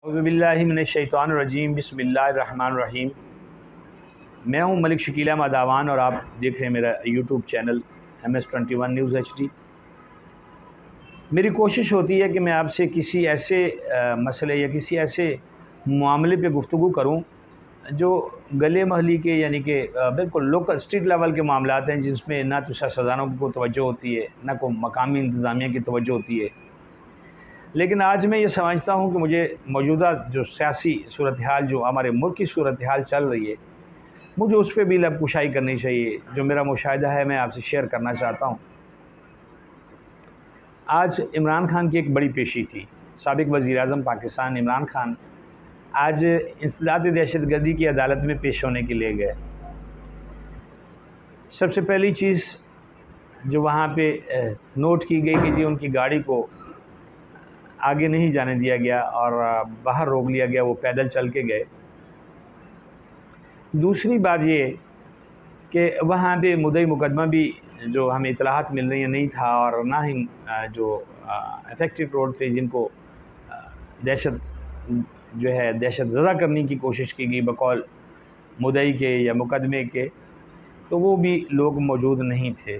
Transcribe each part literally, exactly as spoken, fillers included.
औज़ुबिल्लाहिमिनश्शैतानिर्रजीम बिस्मिल्लाहिर्रहमानिर्रहीम। मैं हूं मलिक शकील अहमद आवान और आप देख रहे हैं मेरा YouTube channel M S twenty one news H D. मेरी कोशिश होती है कि मैं आपसे किसी ऐसे आ, मसले या किसी ऐसे मामले पे गुफ्तगू करूं जो गले महली के यानी कि बिल्कुल लोकल स्ट्रीट लेवल के मामलात हैं, जिसमें ना तो सियासतदानों को तवज्जो होती है, ना को मकामी इंतज़ामिया की तवज्जो होती है। लेकिन आज मैं ये समझता हूँ कि मुझे मौजूदा जो सियासी सूरत हाल, जो हमारे मुल्क की सूरत हाल चल रही है, मुझे उस पर भी लब कुशाई करनी चाहिए। जो मेरा मुशाहिदा है मैं आपसे शेयर करना चाहता हूँ। आज इमरान खान की एक बड़ी पेशी थी। साबिक वज़ीर आज़म पाकिस्तान इमरान खान आज इंसदाद दहशतगर्दी की अदालत में पेश होने के लिए गए। सबसे पहली चीज़ जो वहाँ पे नोट की गई कि जी उनकी गाड़ी को आगे नहीं जाने दिया गया और बाहर रोक लिया गया, वो पैदल चल के गए। दूसरी बात ये कि वहाँ पे मुद्दई मुकदमा भी जो हमें इतलाहात मिल रही है नहीं था, और ना ही जो अफेक्टेड रोड थे जिनको दहशत जो है दहशत ज़दा करने की कोशिश की गई बकौल मुद्दई के या मुकदमे के, तो वो भी लोग मौजूद नहीं थे।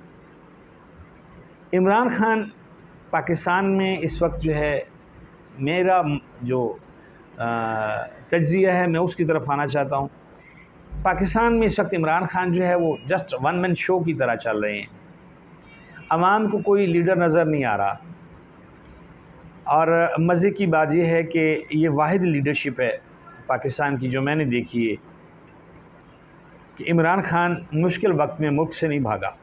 इमरान खान पाकिस्तान में इस वक्त जो है, मेरा जो तज्ज़िया है मैं उसकी तरफ आना चाहता हूँ। पाकिस्तान में इस वक्त इमरान खान जो है वो जस्ट वन मैन शो की तरह चल रहे हैं। अवाम को कोई लीडर नज़र नहीं आ रहा, और मज़े की बात यह है कि ये वाहिद लीडरशिप है पाकिस्तान की जो मैंने देखी है कि इमरान खान मुश्किल वक्त में मुल्क से नहीं भागा।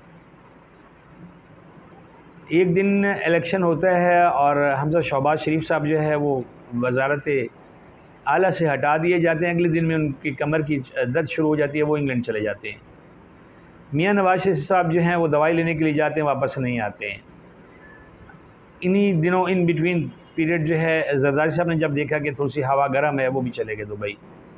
एक दिन इलेक्शन होता है और हमजा शहबाज शरीफ साहब जो है वो वजारत आला से हटा दिए जाते हैं। अगले दिन में उनकी कमर की दर्द शुरू हो जाती है, वो इंग्लैंड चले जाते हैं। मियां नवाज शरीफ साहब जो हैं वो दवाई लेने के लिए जाते हैं, वापस नहीं आते हैं। इन्हीं दिनों इन बिटवीन पीरियड जो है जरदारी साहब ने जब देखा कि थोड़ी सी हवा गर्म है, वो भी चले गए दुबई।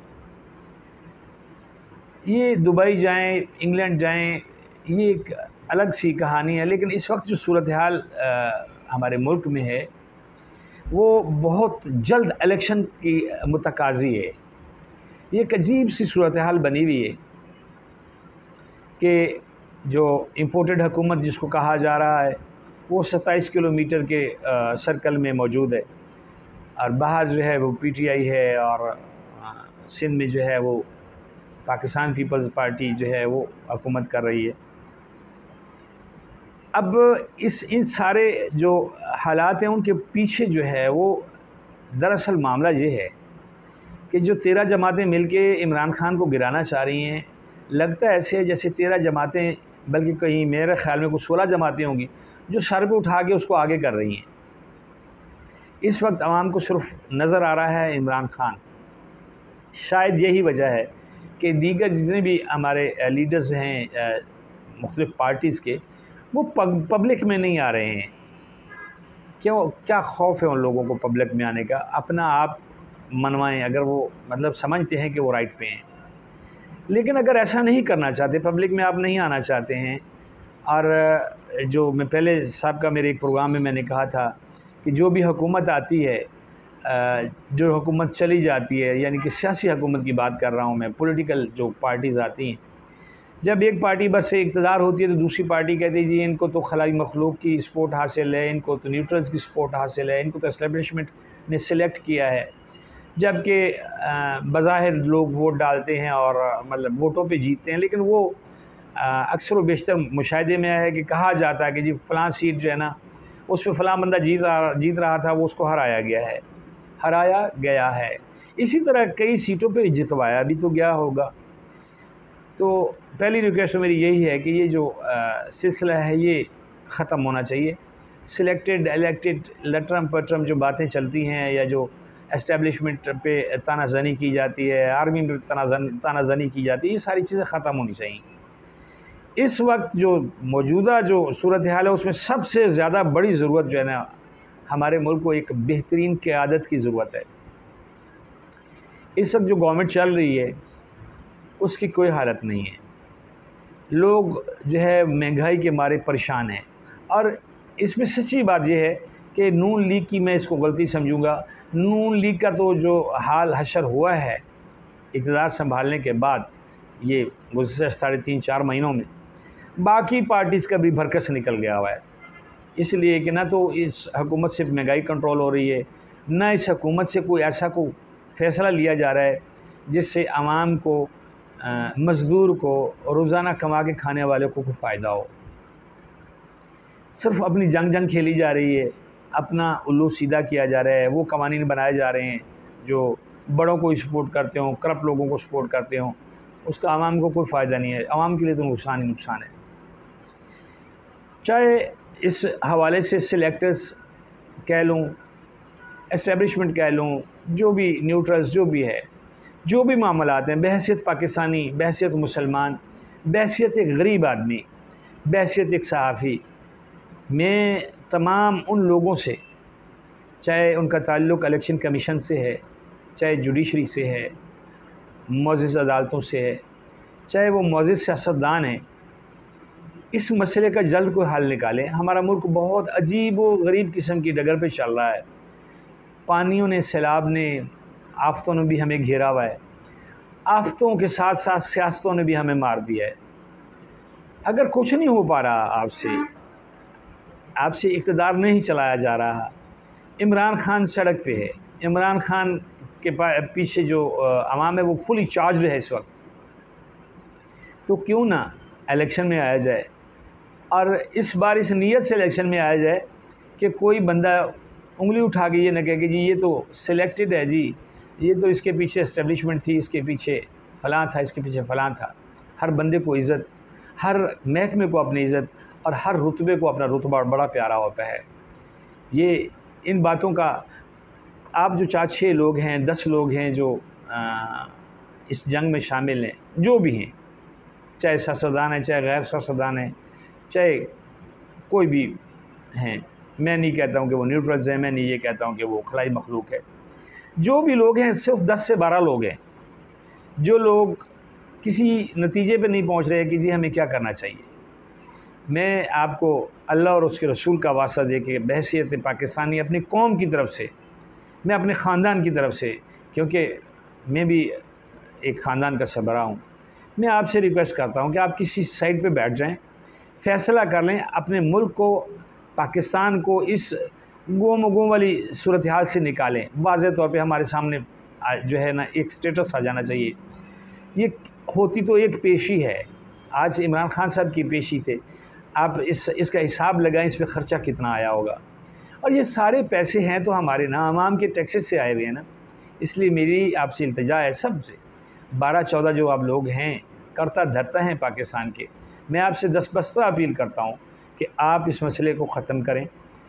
ये दुबई जाएँ, इंग्लैंड जाएँ, ये एक अलग सी कहानी है। लेकिन इस वक्त जो सूरत हाल हमारे मुल्क में है वो बहुत जल्द इलेक्शन की मुतकाज़ी है। ये एक अजीब सी सूरत हाल बनी हुई है कि जो इम्पोर्टेड हुकूमत जिसको कहा जा रहा है वो सत्ताईस किलोमीटर के आ, सर्कल में मौजूद है, और बाहर जो है वो पीटीआई है, और सिंध में जो है वो पाकिस्तान पीपल्स पार्टी जो है वो हुकूमत कर रही है। अब इस इन सारे जो हालात हैं उनके पीछे जो है वो दरअसल मामला ये है कि जो तेरह जमातें मिलके इमरान खान को गिराना चाह रही हैं, लगता है ऐसे जैसे तेरह जमातें, बल्कि कहीं मेरे ख़्याल में कुछ सोलह जमातें होंगी जो सर पे उठा के उसको आगे कर रही हैं। इस वक्त आवाम को सिर्फ नज़र आ रहा है इमरान खान। शायद यही वजह है कि दीगर जितने भी हमारे लीडर्स हैं मुख्तलिफ़ पार्टीज़ के, वो पब्लिक में नहीं आ रहे हैं। क्यों? क्या खौफ है उन लोगों को पब्लिक में आने का? अपना आप मनवाएं अगर वो मतलब समझते हैं कि वो राइट पे हैं। लेकिन अगर ऐसा नहीं करना चाहते, पब्लिक में आप नहीं आना चाहते हैं, और जो मैं पहले साहब का मेरे एक प्रोग्राम में मैंने कहा था कि जो भी हुकूमत आती है, जो हुकूमत चली जाती है, यानी कि सियासी हुकूमत की बात कर रहा हूँ मैं, पॉलिटिकल जो पार्टीज़ आती हैं, जब एक पार्टी बस से इक़्तिदार होती है तो दूसरी पार्टी कहती है जी इनको तो खलाई मखलूक की सपोर्ट हासिल है, इनको तो न्यूट्रल्स की सपोर्ट हासिल है, इनको तो एस्टेब्लिशमेंट ने सिलेक्ट किया है। जबकि बज़ाहिर लोग वोट डालते हैं और मतलब वोटों पे जीतते हैं, लेकिन वो अक्सर व बेशतर मुशाहिदे में है कि कहा जाता है कि जी फ़लाँ सीट जो है ना उस पर फ़लाँ बंदा जीत रहा जीत रहा था, वो उसको हराया गया है हराया गया है। इसी तरह कई सीटों पर जितवाया भी तो गया होगा। तो पहली रिक्वेस्ट मेरी यही है कि ये जो सिलसिला है ये ख़त्म होना चाहिए। सिलेक्टेड इलेक्टेड लटरम पटरम जो बातें चलती हैं, या जो एस्टेब्लिशमेंट पे तानाज़नी की जाती है, आर्मी पे तानाज़नी की जाती है, ये सारी चीज़ें ख़त्म होनी चाहिए। इस वक्त जो मौजूदा जो सूरत हाल है उसमें सबसे ज़्यादा बड़ी ज़रूरत जो है ना, हमारे मुल्क को एक बेहतरीन क़यादत की ज़रूरत है। इस वक्त जो गवर्नमेंट चल रही है उसकी कोई हालत नहीं है। लोग जो है महंगाई के मारे परेशान हैं, और इसमें सच्ची बात यह है कि नून लीग की मैं इसको गलती समझूंगा नून लीग का तो जो हाल हशर हुआ है इक़्तिदार संभालने के बाद, ये गुज़श्ता साढ़े तीन चार महीनों में बाकी पार्टीज़ का भी भरकस निकल गया हुआ है। इसलिए कि ना तो इस हुकूमत से महंगाई कंट्रोल हो रही है, ना इस हुकूमत से कोई ऐसा कोई फ़ैसला लिया जा रहा है जिससे आवाम को, मज़दूर को, रोज़ाना कमा के खाने वाले को कोई फ़ायदा हो। सिर्फ अपनी जंग जंग खेली जा रही है, अपना उल्लू सीधा किया जा रहा है, वो कवानीन बनाए जा रहे हैं जो बड़ों को सपोर्ट करते हों, करप्ट लोगों को सपोर्ट करते हों, उसका आवाम को कोई फ़ायदा नहीं है। आवाम के लिए तो नुकसान ही नुकसान है। चाहे इस हवाले से सिलेक्टर्स कह लूँ, एस्टेब्लिशमेंट कह लूँ, जो भी न्यूट्रल्स जो भी है, जो भी मामलात हैं, बहैसियत पाकिस्तानी, बहैसियत मुसलमान, बहैसियत एक गरीब आदमी, बहैसियत एक सहाफ़ी, मैं तमाम उन लोगों से, चाहे उनका ताल्लुक़ इलेक्शन कमीशन से है, चाहे जुडिशरी से है, मुअज़्ज़ज़ अदालतों से है, चाहे वो मुअज़्ज़ज़ सियासतदान हैं, इस मसले का जल्द कोई हल निकालें। हमारा मुल्क बहुत अजीब व गरीब किस्म की डगर पे चल रहा है। पानियों ने, सैलाब ने, आफ़तों ने भी हमें घेरा हुआ है। आफ़तों के साथ साथ सियासतों ने भी हमें मार दिया है। अगर कुछ नहीं हो पा रहा आपसे आपसे इक़्तिदार नहीं चलाया जा रहा, इमरान खान सड़क पे है, इमरान खान के पीछे जो अवाम है वो फुली चार्ज है इस वक्त, तो क्यों ना इलेक्शन में आया जाए और इस बार इस नीयत से इलेक्शन में आया जाए कि कोई बंदा उंगली उठा के ये न कहे कि जी ये तो सिलेक्टेड है, जी ये तो इसके पीछे इस्टेब्लिशमेंट थी, इसके पीछे फ़लाँ था, इसके पीछे फ़लाँ था। हर बंदे को इज़्ज़त, हर महकमे को अपनी इज़्ज़त और हर रुतबे को अपना रुतबा बड़ा प्यारा होता है। ये इन बातों का आप जो चार छः लोग हैं, दस लोग हैं जो आ, इस जंग में शामिल हैं, जो भी हैं, चाहे सियासतदान हैं, चाहे गैर सियासतदान हैं, चाहे कोई भी हैं, मैं नहीं कहता हूँ कि वो न्यूट्रल्स हैं, मैं नहीं ये कहता हूँ कि वो खलाई मखलूक है। जो भी लोग हैं, सिर्फ दस से बारह लोग हैं जो लोग किसी नतीजे पे नहीं पहुँच रहे कि जी हमें क्या करना चाहिए। मैं आपको अल्लाह और उसके रसूल का वास्ता दे के बहैसियत पाकिस्तानी अपनी कौम की तरफ से, मैं अपने ख़ानदान की तरफ से, क्योंकि मैं भी एक ख़ानदान का सरबराह हूँ, मैं आपसे रिक्वेस्ट करता हूँ कि आप किसी साइड पे बैठ जाएं, फ़ैसला कर लें, अपने मुल्क को, पाकिस्तान को इस गोम गोम वाली सूरत हाल से निकालें। वाज़ेह तौर पे हमारे सामने जो है ना एक स्टेटस आ जाना चाहिए। ये होती तो एक पेशी है, आज इमरान खान साहब की पेशी थे, आप इस इसका हिसाब लगाएं, इस पर ख़र्चा कितना आया होगा। और ये सारे पैसे हैं तो हमारे ना आवाम के टैक्सेस से आए हुए हैं ना। इसलिए मेरी आपसे इल्तिजा है सबसे, बारह चौदह जो आप लोग हैं, करता धरता हैं पाकिस्तान के, मैं आपसे दस बस्ता अपील करता हूँ कि आप इस मसले को ख़त्म करें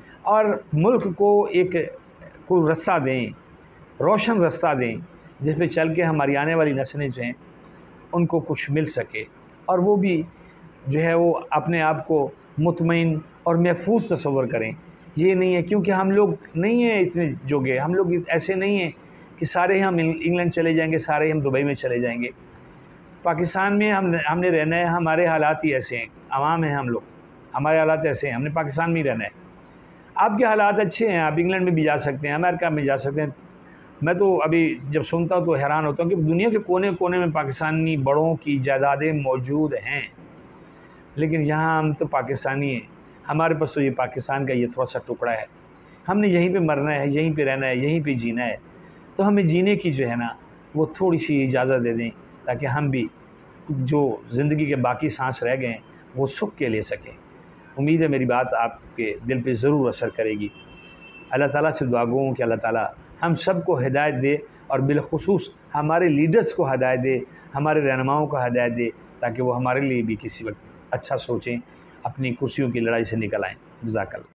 और मुल्क को एक कोई रास्ता दें, रोशन रास्ता दें, जिस पे चल के हमारी आने वाली नस्लें जो हैं उनको कुछ मिल सके और वो भी जो है वो अपने आप को मुतमईन और महफूज तस्वर करें। ये नहीं है क्योंकि हम लोग नहीं हैं इतने जोगे, हम लोग ऐसे नहीं हैं कि सारे हम इंग्लैंड चले जाएंगे, सारे हम दुबई में चले जाएंगे। पाकिस्तान में हम हमने रहना है, हमारे हालात ही ऐसे हैं, आवाम हैं हम लोग, हमारे हालात ऐसे हैं, हमने पाकिस्तान में ही रहना है। आपके हालात अच्छे हैं, आप इंग्लैंड में भी जा सकते हैं, अमेरिका में जा सकते हैं। मैं तो अभी जब सुनता हूँ तो हैरान होता हूँ कि दुनिया के कोने कोने में पाकिस्तानी बड़ों की जायदादें मौजूद हैं, लेकिन यहाँ हम तो पाकिस्तानी हैं, हमारे पास तो ये पाकिस्तान का ये थोड़ा सा टुकड़ा है, हमने यहीं पे मरना है, यहीं पे रहना है, यहीं पे जीना है। तो हमें जीने की जो है ना वो थोड़ी सी इजाज़त दे दें ताकि हम भी जो ज़िंदगी के बाकी सांस रह गए हैं वो सुख के ले सकें। उम्मीद है मेरी बात आपके दिल पे ज़रूर असर करेगी। अल्लाह ताला से दुआ गो कि अल्लाह ताला हम सबको हिदायत दे और बिलखुसूस हमारे लीडर्स को हिदायत दे, हमारे रहनुमाओं को हिदायत दे, ताकि वो हमारे लिए भी किसी वक्त अच्छा सोचें, अपनी कुर्सियों की लड़ाई से निकल आएँ। जज़ाकल्लाह।